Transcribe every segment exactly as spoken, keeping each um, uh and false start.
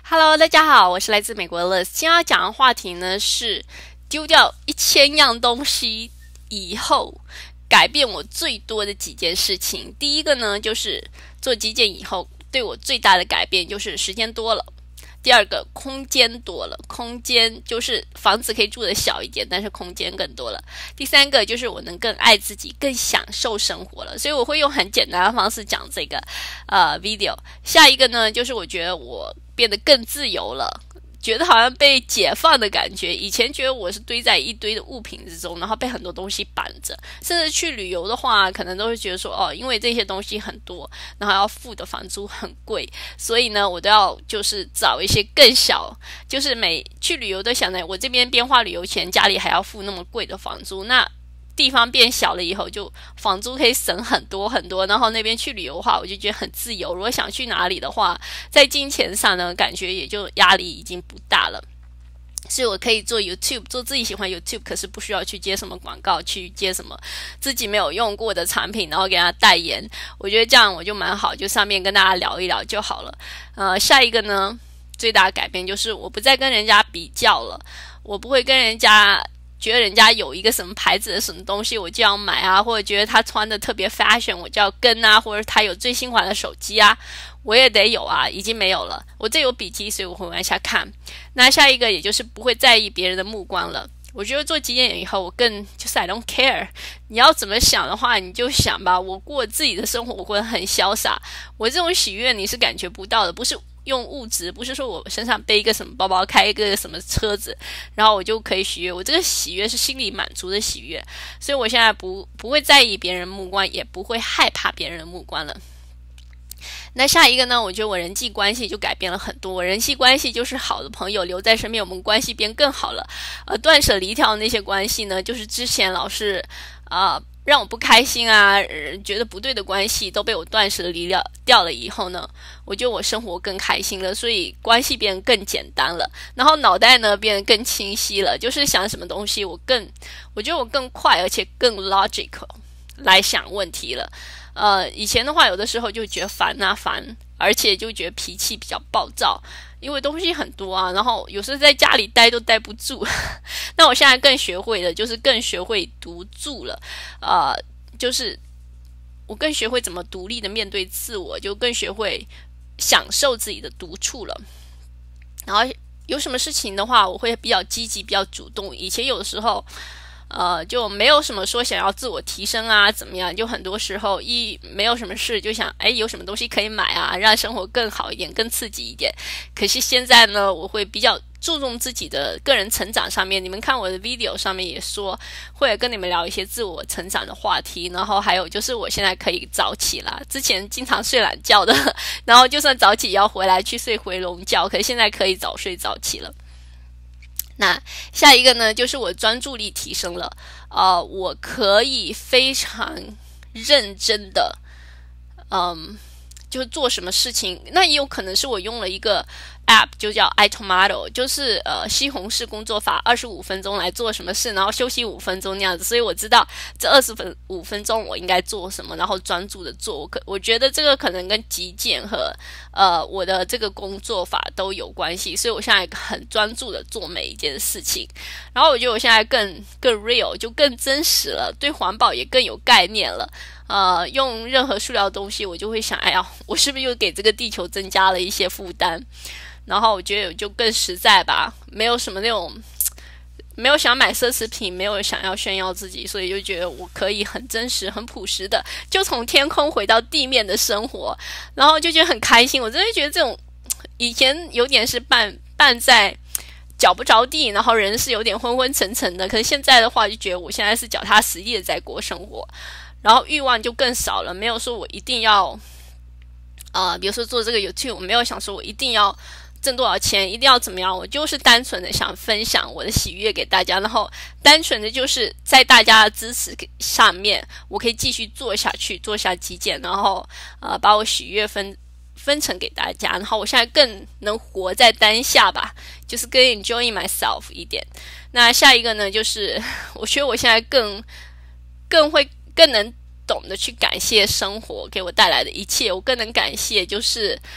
Hello，大家好，我是来自美国的 Liz。今天要讲的话题呢是丢掉一千样东西以后，改变我最多的几件事情。第一个呢，就是做极简以后，对我最大的改变就是时间多了。第二个，空间多了，空间就是房子可以住的小一点，但是空间更多了。第三个就是我能更爱自己，更享受生活了，所以我会用很简单的方式讲这个呃 video。下一个呢，就是我觉得我变得更自由了。觉得好像被解放的感觉，以前觉得我是堆在一堆的物品之中，然后被很多东西绑着，甚至去旅游的话，可能都会觉得说，哦，因为这些东西很多，然后要付的房租很贵，所以呢，我都要就是找一些更小，就是每去旅游都想着，我这边边花旅游钱，家里还要付那么贵的房租，那地方变小了以后，就房租可以省很多很多，然后那边去旅游的话，我就觉得很自由。如果想去哪里的话，在金钱上呢，感觉也就压力已经不大了。所以我可以做 YouTube， 做自己喜欢 YouTube， 可是不需要去接什么广告，去接什么自己没有用过的产品，然后给他代言。我觉得这样我就蛮好，就上面跟大家聊一聊就好了。呃，下一个呢，最大的改变就是我不再跟人家比较了，我不会跟人家觉得人家有一个什么牌子的什么东西我就要买啊，或者觉得他穿的特别 fashion 我就要跟啊，或者他有最新款的手机啊我也得有啊，已经没有了。我这有笔记，所以我会往下看。那下一个也就是不会在意别人的目光了。我觉得做极简以后我更就是 I don't care， 你要怎么想的话你就想吧，我过自己的生活，我过得很潇洒，我这种喜悦你是感觉不到的，不是用物质，不是说我身上背一个什么包包，开一个什么车子，然后我就可以喜悦。我这个喜悦是心里满足的喜悦，所以我现在不不会在意别人目光，也不会害怕别人的目光了。那下一个呢，我觉得我人际关系就改变了很多。我人际关系就是好的朋友留在身边，我们关系变更好了。呃，断舍离掉那些关系呢，就是之前老是啊、呃、让我不开心啊、呃，觉得不对的关系都被我断舍离掉掉了以后呢，我觉得我生活更开心了，所以关系变得更简单了，然后脑袋呢变得更清晰了，就是想什么东西我更，我觉得我更快而且更 logical 来想问题了。呃，以前的话有的时候就觉得烦啊烦，而且就觉得脾气比较暴躁，因为东西很多啊，然后有时候在家里待都待不住。那我现在更学会了，就是更学会独住了，呃，就是我更学会怎么独立的面对自我，就更学会享受自己的独处了。然后有什么事情的话，我会比较积极，比较主动。以前有的时候呃，就没有什么说想要自我提升啊，怎么样？就很多时候一没有什么事，就想，哎，有什么东西可以买啊，让生活更好一点，更刺激一点。可是现在呢，我会比较注重自己的个人成长上面。你们看我的 video 上面也说，会跟你们聊一些自我成长的话题。然后还有就是我现在可以早起啦，之前经常睡懒觉的，然后就算早起也要回来去睡回笼觉，可是现在可以早睡早起了。那下一个呢，就是我专注力提升了，呃，我可以非常认真的，嗯，就做什么事情。那也有可能是我用了一个 app， 就叫 iTomato， 就是呃西红柿工作法，二十五分钟来做什么事，然后休息五分钟那样子。所以我知道这二十分五分钟我应该做什么，然后专注的做。我可我觉得这个可能跟极简和呃我的这个工作法都有关系，所以我现在很专注的做每一件事情。然后我觉得我现在更更 real， 就更真实了，对环保也更有概念了。呃，用任何塑料的东西，我就会想，哎呀，我是不是又给这个地球增加了一些负担？然后我觉得就更实在吧，没有什么那种，没有想买奢侈品，没有想要炫耀自己，所以就觉得我可以很真实、很朴实的，就从天空回到地面的生活，然后就觉得很开心。我真的觉得这种以前有点是半半在脚不着地，然后人是有点昏昏沉沉的，可是现在的话就觉得我现在是脚踏实地的在过生活。然后欲望就更少了，没有说我一定要呃，比如说做这个 YouTube， 我没有想说我一定要挣多少钱，一定要怎么样，我就是单纯的想分享我的喜悦给大家，然后单纯的就是在大家的支持上面，我可以继续做下去，做下极简，然后呃把我喜悦分分成给大家，然后我现在更能活在当下吧，就是更 enjoy myself 一点。那下一个呢，就是我觉得我现在更更会更能懂得去感谢生活给我带来的一切，我更能感谢就是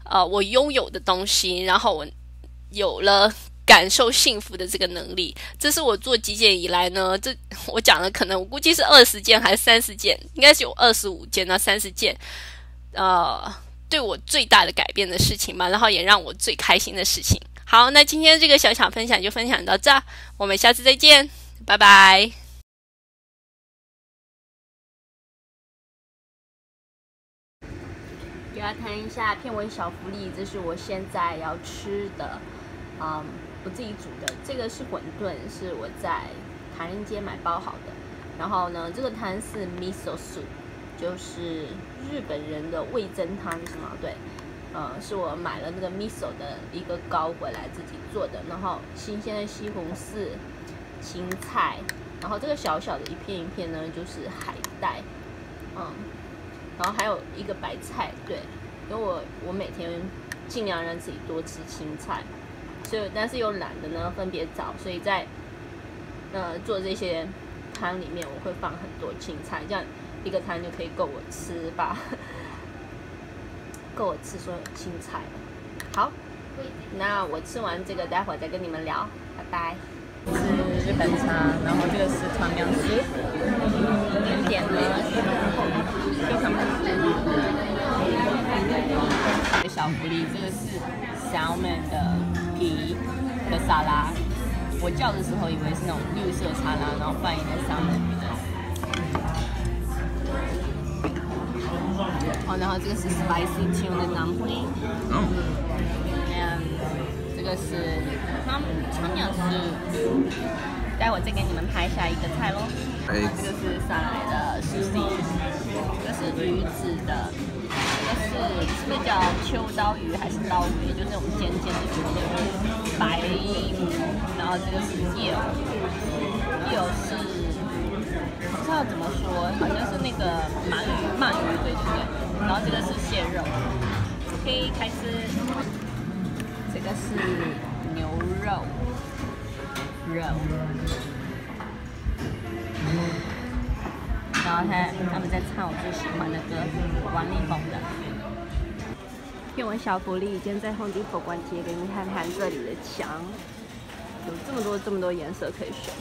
呃我拥有的东西，然后我有了感受幸福的这个能力。这是我做极简以来呢，这我讲的可能我估计是二十件还是三十件，应该是有二十五件到三十件，呃，对我最大的改变的事情吧，然后也让我最开心的事情。好，那今天这个小小分享就分享到这，我们下次再见，拜拜。给大家谈一下片尾小福利，这是我现在要吃的，嗯，我自己煮的。这个是馄饨，是我在唐人街买包好的。然后呢，这个汤是 miso soup， 就是日本人的味噌汤是吗？对，呃，是我买了那个 miso 的一个膏回来自己做的。然后新鲜的西红柿、青菜，然后这个小小的一片一片呢，就是海带，嗯。然后还有一个白菜，对，因为我我每天尽量让自己多吃青菜，所以但是又懒得呢分别找，所以在呃做这些汤里面我会放很多青菜，这样一个汤就可以够我吃吧，够我吃所有青菜了。好，那我吃完这个，待会儿再跟你们聊，拜拜。是日本茶，然后这个是汤面丝，甜点呢非常小福利，这个是 salmon 的皮的沙拉，我叫的时候以为是那种绿色沙拉，然后放一点 salmon 的。哦，然后这个是 spicy tuna dumpling， 嗯，这个是汤汤面丝。待会再给你们拍下一个菜咯。这个是上来的 sushi， 这个是鱼子的，这个是是不是叫秋刀鱼还是刀鱼？就是那种尖尖的鱼，白鱼。然后这个是叶藕，叶藕是不知道怎么说，好像是那个鳗鱼，鳗鱼对对对。然后这个是蟹肉 ，OK， 开始。这个是牛肉。肉，然后他他们在唱我最喜欢的歌，王力宏的。片尾小福利，今天在 Home Depot 逛街，给你们看看这里的墙，有这么多这么多颜色可以选。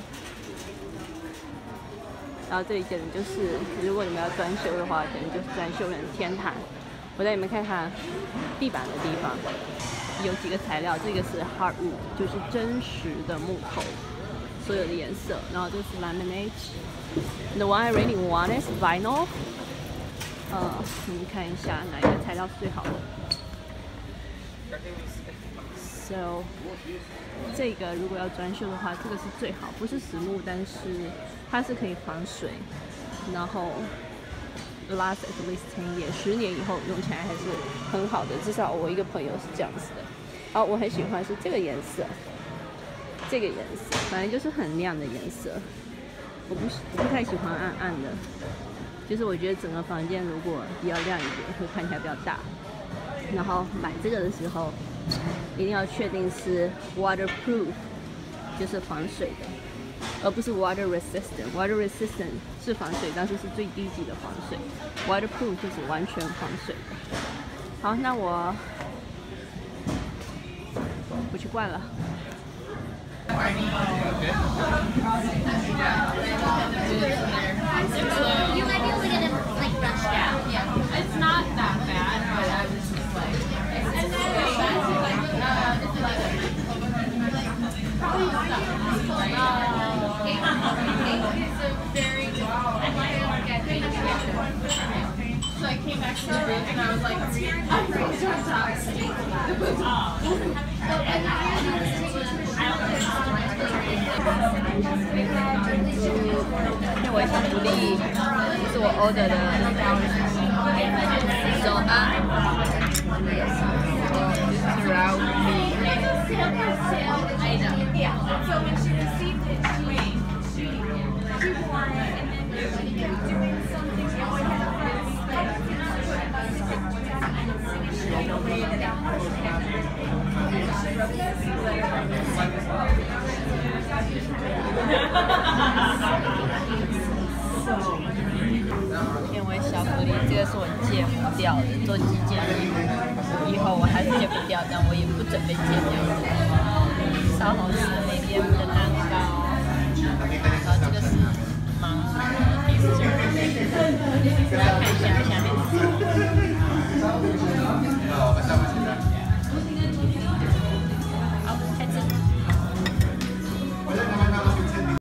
然后这里简直就是，如果你们要装修的话，简直就是装修人的天堂。我带你们看看地板的地方。有几个材料，这个是 hardwood， 就是真实的木头，所有的颜色。然后这是 laminate，the one I really want is vinyl。呃，你们看一下哪一个材料是最好的。So， 这个如果要装修的话，这个是最好，不是实木，但是它是可以防水，然后 last at least ten years， 十年以后用起来还是很好的。至少我一个朋友是这样子的。好，我很喜欢是这个颜色，这个颜色，反正就是很亮的颜色。我不我不太喜欢暗暗的，就是我觉得整个房间如果比较亮一点，会看起来比较大。然后买这个的时候，一定要确定是 waterproof， 就是防水的，而不是 water resistant。water resistant 是防水，但是是最低级的防水。waterproof 就是完全防水的。好，那我。我去灌了。You might be able to get it like brushed out. Yeah, it's not that bad, but I was just like, it's very So I came back to the room and I was like, I'm ready to talk. 片尾小福利，这是我 order 的手啊 ，this is raw meat。片尾小福利，这个是我戒不掉的，做极简衣服。 以后我还是戒不掉，但我也不准备戒掉的，超好吃。